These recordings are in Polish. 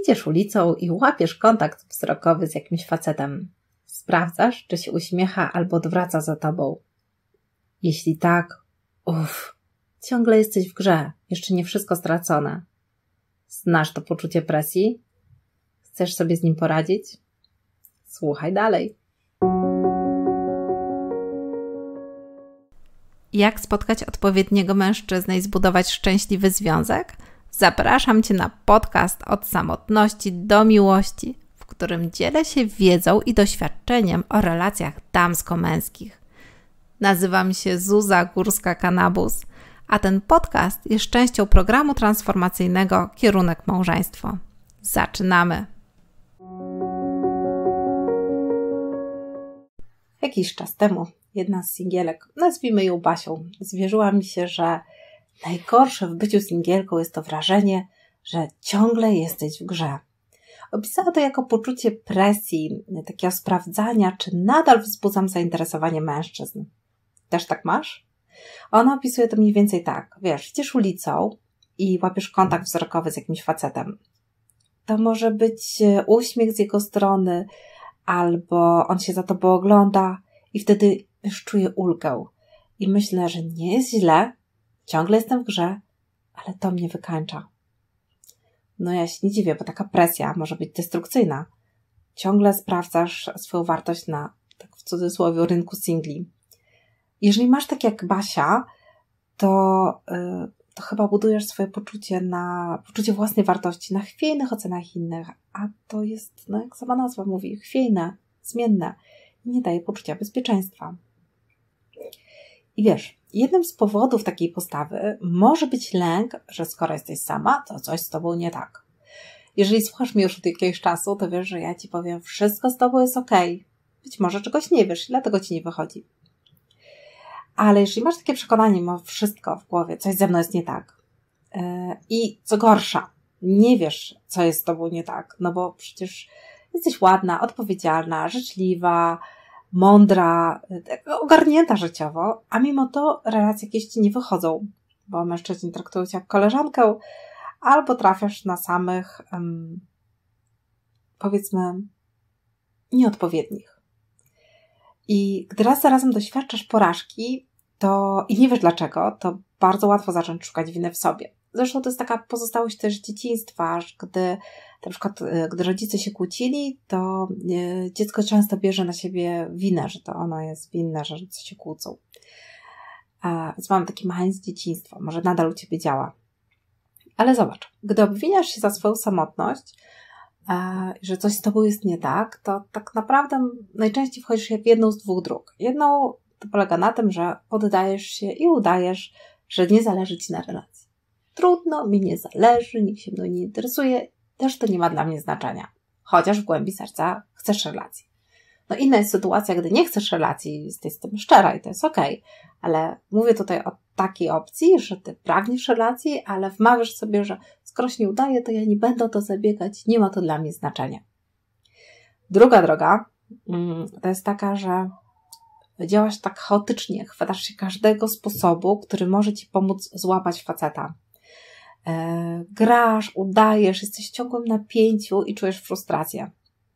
Idziesz ulicą i łapiesz kontakt wzrokowy z jakimś facetem. Sprawdzasz, czy się uśmiecha albo odwraca za tobą. Jeśli tak, ciągle jesteś w grze, jeszcze nie wszystko stracone. Znasz to poczucie presji? Chcesz sobie z nim poradzić? Słuchaj dalej. Jak spotkać odpowiedniego mężczyznę i zbudować szczęśliwy związek? Zapraszam Cię na podcast Od samotności do miłości, w którym dzielę się wiedzą i doświadczeniem o relacjach damsko-męskich. Nazywam się Zuza Górska-Kanabus, a ten podcast jest częścią programu transformacyjnego Kierunek Małżeństwo. Zaczynamy! Jakiś czas temu jedna z singielek, nazwijmy ją Basią, zwierzyła mi się, że najgorsze w byciu singielką jest to wrażenie, że ciągle jesteś w grze. Opisała to jako poczucie presji, takiego sprawdzania, czy nadal wzbudzam zainteresowanie mężczyzn. Też tak masz? Ona opisuje to mniej więcej tak. Wiesz, idziesz ulicą i łapiesz kontakt wzrokowy z jakimś facetem. To może być uśmiech z jego strony, albo on się za tobą ogląda i wtedy już czuję ulgę. I myślę, że nie jest źle, ciągle jestem w grze, ale to mnie wykańcza. No ja się nie dziwię, bo taka presja może być destrukcyjna. Ciągle sprawdzasz swoją wartość na, tak w cudzysłowie, rynku singli. Jeżeli masz tak jak Basia, to chyba budujesz swoje poczucie własnej wartości na chwiejnych ocenach innych, a to jest, jak sama nazwa mówi, chwiejne, zmienne i nie daje poczucia bezpieczeństwa. I wiesz, jednym z powodów takiej postawy może być lęk, że skoro jesteś sama, to coś z tobą nie tak. Jeżeli słuchasz mnie już od jakiegoś czasu, to wiesz, że ja ci powiem, wszystko z tobą jest okej. Być może czegoś nie wiesz i dlatego ci nie wychodzi. Ale jeżeli masz takie przekonanie, mimo wszystko w głowie, coś ze mną jest nie tak. I co gorsza, nie wiesz, co jest z tobą nie tak, no bo przecież jesteś ładna, odpowiedzialna, życzliwa, mądra, ogarnięta życiowo, a mimo to relacje jakieś ci nie wychodzą, bo mężczyźni traktują cię jak koleżankę, albo trafiasz na samych, powiedzmy, nieodpowiednich. I gdy raz za razem doświadczasz porażki, i nie wiesz dlaczego, to bardzo łatwo zacząć szukać winy w sobie. Zresztą to jest taka pozostałość też dzieciństwa, że na przykład gdy rodzice się kłócili, to dziecko często bierze na siebie winę, że to ono jest winne, że rodzice się kłócą. Więc mamy taki mechanizm dzieciństwa, może nadal u ciebie działa. Ale zobacz, gdy obwiniasz się za swoją samotność, że coś z tobą jest nie tak, to tak naprawdę najczęściej wchodzisz w jedną z dwóch dróg. Jedną to polega na tym, że poddajesz się i udajesz, że nie zależy ci na relacji. Trudno, mi nie zależy, nikt się mną nie interesuje, też to nie ma dla mnie znaczenia. Chociaż w głębi serca chcesz relacji. No inna jest sytuacja, gdy nie chcesz relacji, jesteś z tym szczera i to jest okej. Ale mówię tutaj o takiej opcji, że ty pragniesz relacji, ale wmawiasz sobie, że skoro się nie udaje, to ja nie będę o to zabiegać, nie ma to dla mnie znaczenia. Druga droga to jest taka, że działasz tak chaotycznie, chwytasz się każdego sposobu, który może ci pomóc złapać faceta. Grasz, udajesz, jesteś w ciągłym napięciu i czujesz frustrację.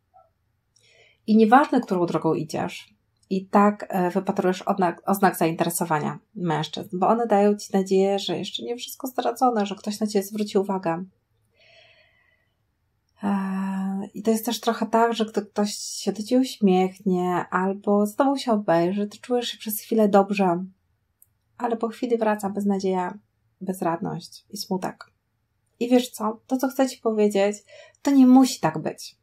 I nieważne, którą drogą idziesz, i tak wypatrujesz oznak zainteresowania mężczyzn, bo one dają ci nadzieję, że jeszcze nie wszystko stracone, że ktoś na ciebie zwróci uwagę. I to jest też trochę tak, że gdy ktoś się do ciebie uśmiechnie albo z tobą się obejrzy, to czujesz się przez chwilę dobrze, ale po chwili wraca beznadzieja, bezradność i smutek. I wiesz co? To, co chcę ci powiedzieć, to nie musi tak być.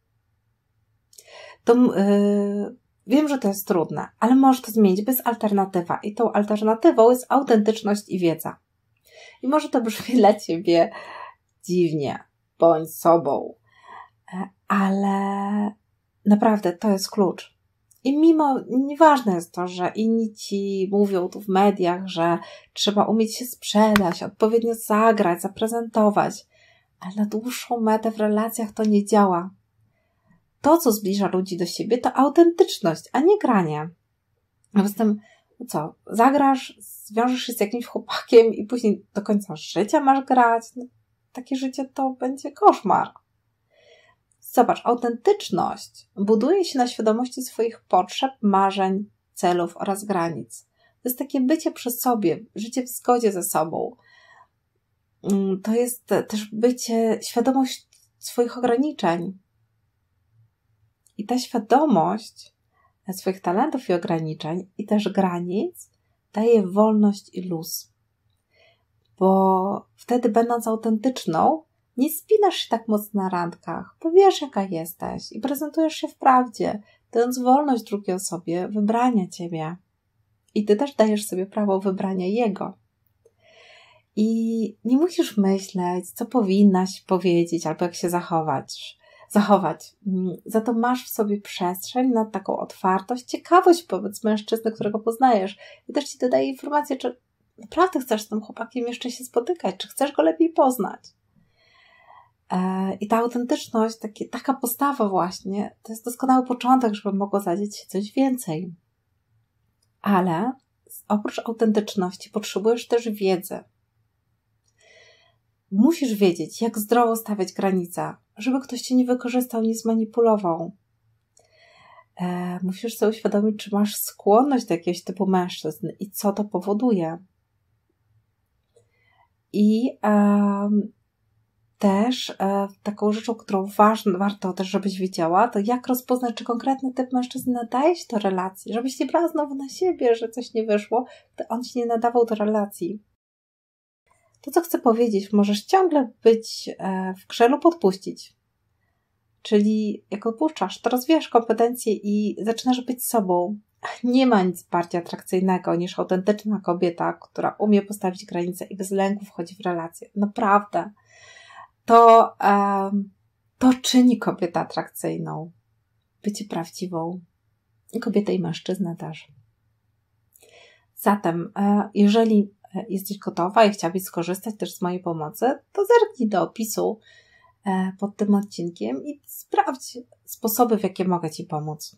Wiem, że to jest trudne, ale możesz to zmienić, bo jest alternatywa. I tą alternatywą jest autentyczność i wiedza. I może to brzmi dla ciebie dziwnie, bądź sobą, ale naprawdę to jest klucz. I nieważne jest to, że inni ci mówią tu w mediach, że trzeba umieć się sprzedać, odpowiednio zagrać, zaprezentować, ale na dłuższą metę w relacjach to nie działa. To, co zbliża ludzi do siebie, to autentyczność, a nie granie. A poza tym, zagrasz, zwiążesz się z jakimś chłopakiem i później do końca życia masz grać? Takie życie to będzie koszmar. Zobacz, autentyczność buduje się na świadomości swoich potrzeb, marzeń, celów oraz granic. To jest takie bycie przy sobie, życie w zgodzie ze sobą. To jest też świadomość swoich ograniczeń. I ta świadomość swoich talentów i ograniczeń i też granic daje wolność i luz. Bo wtedy, będąc autentyczną, nie spinasz się tak mocno na randkach, bo wiesz, jaka jesteś i prezentujesz się w prawdzie, dając wolność drugiej osobie wybrania ciebie. I ty też dajesz sobie prawo wybrania jego. I nie musisz myśleć, co powinnaś powiedzieć albo jak się zachować. Za to masz w sobie przestrzeń na taką otwartość, ciekawość wobec mężczyzny, którego poznajesz. I też ci dodaje informację, czy naprawdę chcesz z tym chłopakiem jeszcze się spotykać, czy chcesz go lepiej poznać. I ta autentyczność, taka postawa właśnie, to jest doskonały początek, żeby mogło zadzieć się coś więcej. Ale oprócz autentyczności potrzebujesz też wiedzy. Musisz wiedzieć, jak zdrowo stawiać granice, żeby ktoś cię nie wykorzystał, nie zmanipulował. Musisz sobie uświadomić, czy masz skłonność do jakiegoś typu mężczyzn i co to powoduje. I też taką rzeczą, którą warto też, żebyś wiedziała, to jak rozpoznać, czy konkretny typ mężczyzny nadaje się do relacji, żebyś nie brała znowu na siebie, że coś nie wyszło, to on się nie nadawał do relacji. To, co chcę powiedzieć, możesz ciągle być w grze lub odpuścić. Czyli jak odpuszczasz, to rozwijasz kompetencje i zaczynasz być sobą. Nie ma nic bardziej atrakcyjnego niż autentyczna kobieta, która umie postawić granice i bez lęku wchodzi w relacje. Naprawdę. To czyni kobietę atrakcyjną. Bycie prawdziwą. I kobietę i mężczyznę też. Zatem, jeżeli jesteś gotowa i chciałabyś skorzystać też z mojej pomocy, to zerknij do opisu pod tym odcinkiem i sprawdź sposoby, w jakie mogę Ci pomóc.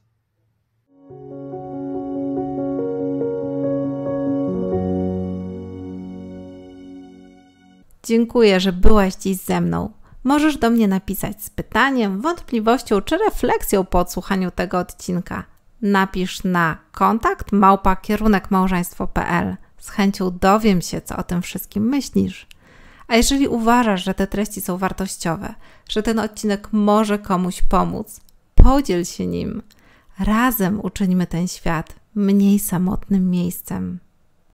Dziękuję, że byłaś dziś ze mną. Możesz do mnie napisać z pytaniem, wątpliwością czy refleksją po odsłuchaniu tego odcinka. Napisz na kontakt@kierunkmałżeństwo.pl. Z chęcią dowiem się, co o tym wszystkim myślisz. A jeżeli uważasz, że te treści są wartościowe, że ten odcinek może komuś pomóc, podziel się nim. Razem uczyńmy ten świat mniej samotnym miejscem.